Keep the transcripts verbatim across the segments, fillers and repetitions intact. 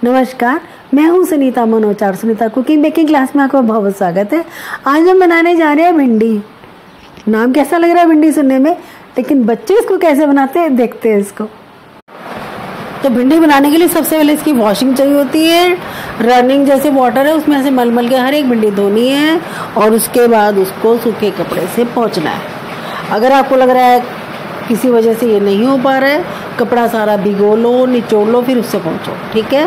नमस्कार, मैं हूं Sunita Manochar. Sunita cooking baking class में आपका बहुत स्वागत है। आज हम बनाने जा रहे हैं भिंडी। नाम कैसा लग रहा है भिंडी सुनने में, लेकिन बच्चे इसको कैसे बनाते हैं देखते हैं इसको। तो भिंडी बनाने के लिए सबसे पहले इसकी वॉशिंग चाहिए होती है। रनिंग जैसे वाटर है उसमें से मलमल के हर एक भिंडी धोनी है और उसके बाद उसको सूखे कपड़े से पोंछना है। अगर आपको लग रहा है किसी वजह से ये नहीं हो पा रहा है, कपड़ा सारा भिगो लो, निचोड़ लो, फिर उससे पोंछो, ठीक है।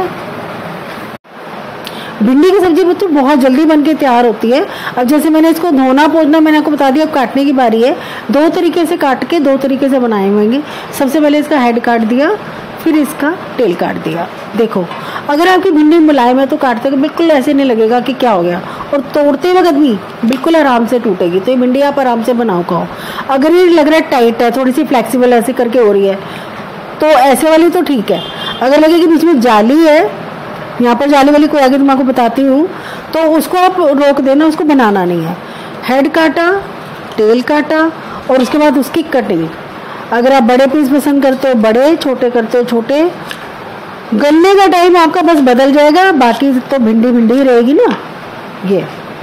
भिंडी की सब्जी बच्चों बहुत जल्दी बनके तैयार होती है। अब जैसे मैंने इसको धोना पोंछना मैंने आपको बता दिया, अब काटने की बारी है। दो तरीके से काट के दो तरीके से बनाए होंगे। सबसे पहले इसका हेड काट दिया, फिर इसका टेल काट दिया। देखो, अगर आपकी भिंडी मुलायम है तो काटते हुए बिल्कुल ऐसे नहीं लगेगा कि क्या हो गया, और तोड़ते वक्त भी बिल्कुल आराम से टूटेगी। तो ये भिंडी आप आराम से बनाओ खाओ। अगर ये लग रहा है टाइट है, थोड़ी सी फ्लेक्सिबल ऐसे करके हो रही है, तो ऐसे वाली तो ठीक है। अगर लगे कि बीच में जाली है, यहाँ पर जाली वाली कोई आगे तो मैं आपको बताती हूँ, तो उसको आप रोक देना, उसको बनाना नहीं है। हेड काटा, टेल काटा और उसके बाद उसकी कटिंग। अगर आप बड़े पीस पसंद करते हो बड़े, छोटे करते हो छोटे। गलने का टाइम आपका बस बदल जाएगा, बाकी तो भिंडी भिंडी रहेगी ना। ये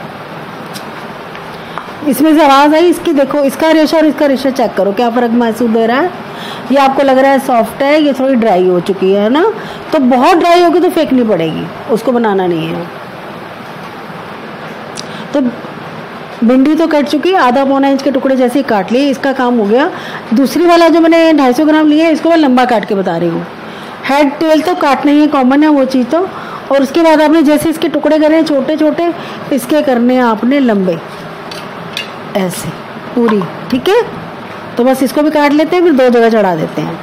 इसमें से आवाज आई इसकी, देखो इसका रेशा और इसका रेशा चेक करो, क्या फर्क महसूस दे रहा है। ये आपको लग रहा है सॉफ्ट है, ये थोड़ी ड्राई हो चुकी है ना। तो बहुत ड्राई होगी तो फेंकनी पड़ेगी, उसको बनाना नहीं है। तो भिंडी तो कट चुकी है, आधा पौना इंच के टुकड़े जैसे ही काट लिए, इसका काम हो गया। दूसरी वाला जो मैंने ढाई सौ ग्राम लिया है, इसको मैं लंबा काट के बता रही हूँ। हेड टेल तो काटना ही है, कॉमन है वो चीज़ तो। और उसके बाद आपने जैसे इसके टुकड़े करे हैं छोटे छोटे, इसके करने हैं आपने लंबे, ऐसे पूरी, ठीक है। तो बस इसको भी काट लेते हैं, फिर दो जगह चढ़ा देते हैं।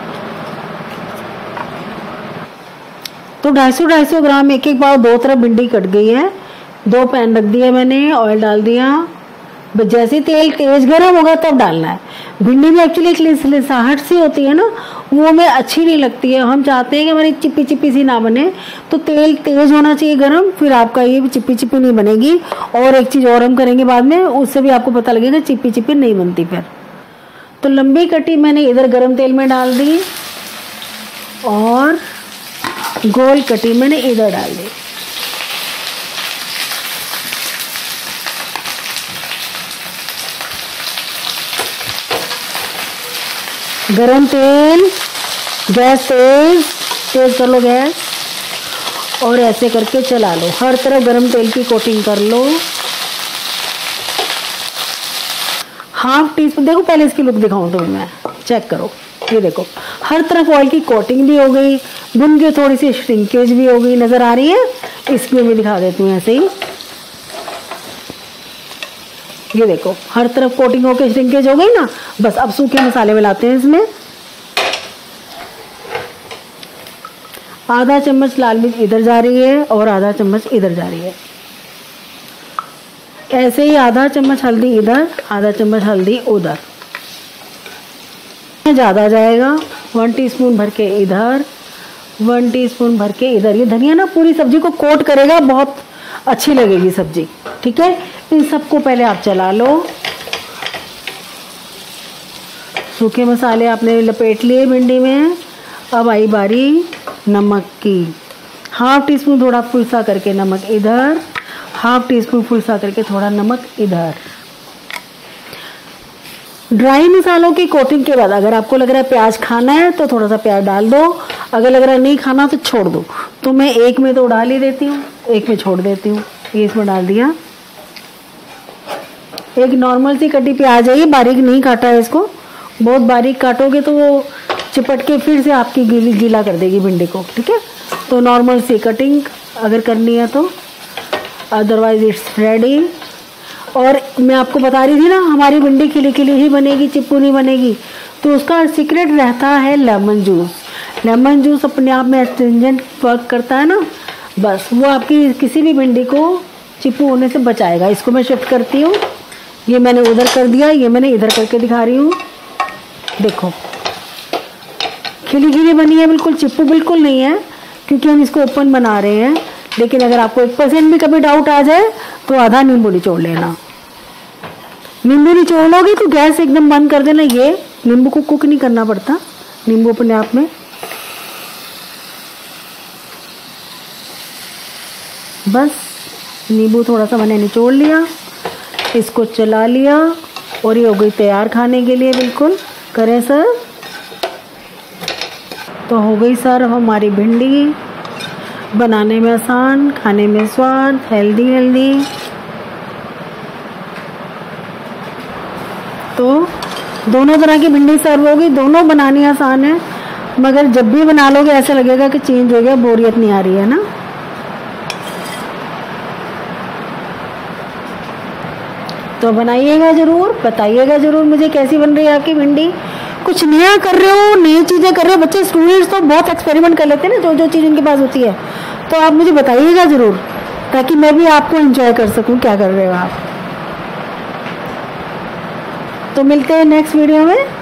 तो ढाई सौ ढाई सौ ग्राम एक एक बार दो तरफ भिंडी कट गई है। दो पैन रख दिया मैंने, ऑयल डाल दिया। जैसे तेल तेज गर्म होगा तब डालना है। भिंडी में एक्चुअली एक लिसाहट सी होती है ना, वो हमें अच्छी नहीं लगती है। हम चाहते हैं कि हमारी चिप्पी चिप्पी सी ना बने, तो तेल तेज होना चाहिए गर्म, फिर आपका ये चिप्पी चिप्पी नहीं बनेगी। और एक चीज़ और हम करेंगे बाद में, उससे भी आपको पता लगेगा चिप्पी चिप्पी नहीं बनती फिर। तो लंबी कटी मैंने इधर गर्म तेल में डाल दी और गोल कटी मैंने इधर डाल दी। गरम तेल, गैस तेज तेज कर लो गैस, और ऐसे करके चला लो। हर तरफ गरम तेल की कोटिंग कर लो। हाफ टी स्पून, देखो पहले इसकी लुक दिखाऊं तो मैं, चेक करो, ये देखो हर तरफ ऑयल की कोटिंग भी हो गई, बुन के थोड़ी सी श्रिंकेज भी हो गई, नजर आ रही है। इसमें भी दिखा देती हूँ ऐसे ही, ये देखो हर तरफ कोटिंग होके श्रिंकेज हो गई ना। बस अब सूखे मसाले मिलाते हैं इसमें। आधा चम्मच लाल मिर्च इधर जा रही है और आधा चम्मच इधर जा रही है। ऐसे ही आधा चम्मच हल्दी इधर, आधा चम्मच हल्दी उधर, ज़्यादा जाएगा। वन टीस्पून भर के इधर, वन टीस्पून भर के इधर। ये धनिया ना पूरी सब्जी को कोट करेगा, बहुत अच्छी लगेगी सब्जी, ठीक है। इन सबको पहले आप चला लो। सूखे मसाले आपने लपेट लिए भिंडी में। अब आई बारी नमक की। हाफ टी स्पून थोड़ा फुलसा करके नमक इधर, हाफ टी स्पून फुलसा करके थोड़ा नमक इधर। ड्राई मसालों की कोटिंग के बाद अगर आपको लग रहा है प्याज खाना है तो थोड़ा सा प्याज डाल दो, अगर लग रहा है नहीं खाना तो छोड़ दो। तो मैं एक में तो डाल ही देती हूँ, एक में छोड़ देती हूँ। ये इसमें डाल दिया। एक नॉर्मल सी कटी प्याज है, ये बारीक नहीं काटा है इसको। बहुत बारीक काटोगे तो वो चिपट के फिर से आपकी गीली गीला कर देगी भिंडी को, ठीक है। तो नॉर्मल सी कटिंग अगर करनी है तो, अदरवाइज इट्स रेडी। और मैं आपको बता रही थी ना, हमारी भिंडी खिली खिली ही बनेगी, चिप्पू नहीं बनेगी। तो उसका सीक्रेट रहता है लेमन जूस। लेमन जूस अपने आप में एस्ट्रिंजेंट वर्क करता है ना, बस वो आपकी किसी भी भिंडी को चिप्पू होने से बचाएगा। इसको मैं शिफ्ट करती हूँ। ये मैंने उधर कर दिया, ये मैंने इधर करके दिखा रही हूँ। देखो खिली खिली बनी है, बिल्कुल चिप्पू बिल्कुल नहीं है, क्योंकि हम इसको ओपन बना रहे हैं। लेकिन अगर आपको एक परसेंट भी कभी डाउट आ जाए तो आधा नींबू निचोड़ लेना। नींबू निचोड़ लोगे तो गैस एकदम बंद कर देना। ये नींबू को कुक नहीं करना पड़ता, नींबू अपने आप में बस नींबू थोड़ा सा मैंने निचोड़ लिया, इसको चला लिया और ये हो गई तैयार खाने के लिए। बिल्कुल करें सर। तो हो गई सर हमारी भिंडी, बनाने में आसान, खाने में स्वाद, हेल्दी हेल्दी। तो दोनों तरह की भिंडी सर्व होगी, दोनों बनानी आसान है, मगर जब भी बना लोगे ऐसा लगेगा कि चेंज हो गया, बोरियत नहीं आ रही है ना। तो बनाइएगा ज़रूर, बताइएगा ज़रूर मुझे कैसी बन रही है आपकी भिंडी। कुछ नया कर रहे हो, नई चीज़ें कर रहे हो, बच्चे स्टूडेंट्स तो बहुत एक्सपेरिमेंट कर लेते हैं ना, जो जो चीज़ उनके पास होती है। तो आप मुझे बताइएगा ज़रूर, ताकि मैं भी आपको एंजॉय कर सकूं क्या कर रहे हो आप। तो मिलते हैं नेक्स्ट वीडियो में।